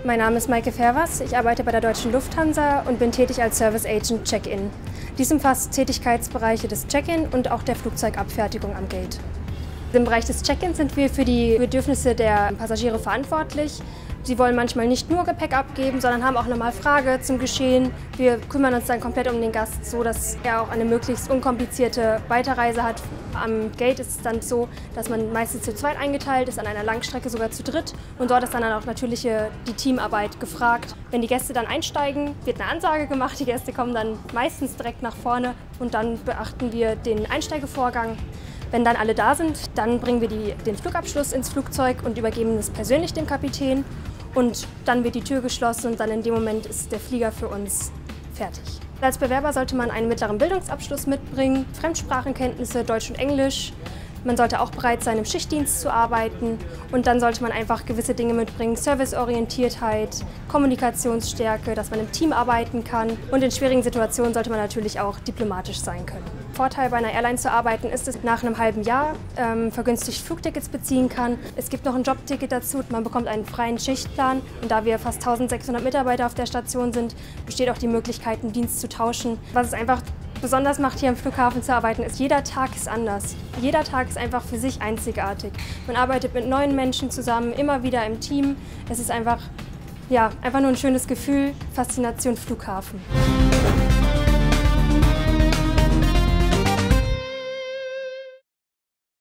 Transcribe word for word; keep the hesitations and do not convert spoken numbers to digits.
Mein Name ist Maike Fervers, ich arbeite bei der Deutschen Lufthansa und bin tätig als Service Agent Check-in. Dies umfasst Tätigkeitsbereiche des Check-in und auch der Flugzeugabfertigung am Gate. Im Bereich des Check-ins sind wir für die Bedürfnisse der Passagiere verantwortlich. Sie wollen manchmal nicht nur Gepäck abgeben, sondern haben auch nochmal Frage zum Geschehen. Wir kümmern uns dann komplett um den Gast, so dass er auch eine möglichst unkomplizierte Weiterreise hat. Am Gate ist es dann so, dass man meistens zu zweit eingeteilt ist, an einer Langstrecke sogar zu dritt. Und dort ist dann auch natürlich die Teamarbeit gefragt. Wenn die Gäste dann einsteigen, wird eine Ansage gemacht. Die Gäste kommen dann meistens direkt nach vorne und dann beachten wir den Einsteigevorgang. Wenn dann alle da sind, dann bringen wir die, den Flugabschluss ins Flugzeug und übergeben es persönlich dem Kapitän. Und dann wird die Tür geschlossen und dann in dem Moment ist der Flieger für uns fertig. Als Bewerber sollte man einen mittleren Bildungsabschluss mitbringen, Fremdsprachenkenntnisse, Deutsch und Englisch. Man sollte auch bereit sein, im Schichtdienst zu arbeiten und dann sollte man einfach gewisse Dinge mitbringen, Serviceorientiertheit, Kommunikationsstärke, dass man im Team arbeiten kann und in schwierigen Situationen sollte man natürlich auch diplomatisch sein können. Vorteil bei einer Airline zu arbeiten ist, dass man nach einem halben Jahr ähm, vergünstigt Flugtickets beziehen kann. Es gibt noch ein Jobticket dazu, man bekommt einen freien Schichtplan und da wir fast eintausendsechshundert Mitarbeiter auf der Station sind, besteht auch die Möglichkeit, einen Dienst zu tauschen. Was es einfach besonders macht, hier am Flughafen zu arbeiten, ist, jeder Tag ist anders. Jeder Tag ist einfach für sich einzigartig. Man arbeitet mit neuen Menschen zusammen, immer wieder im Team. Es ist einfach, ja, einfach nur ein schönes Gefühl, Faszination Flughafen.